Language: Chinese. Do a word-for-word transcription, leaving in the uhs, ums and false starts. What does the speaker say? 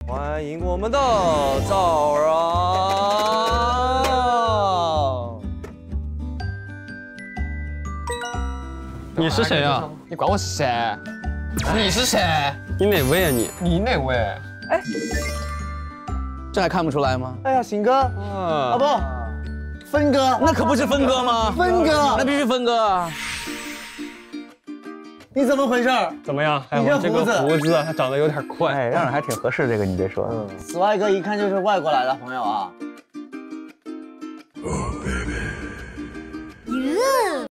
欢迎我们的赵然。 你是谁啊？ 你管我是谁？你是谁？ 你哪位啊你？ 你哪位？ 哎，这还看不出来吗？ 哎呀，醒哥，啊不，分哥， 那可不是分哥吗？ 分哥， 那必须分哥啊！ 你怎么回事？ 怎么样？哎， 你这我这个胡子胡子还长得有点快。 哎，让人还挺合适，这个你别说。 此外哥一看就是外国来的朋友啊。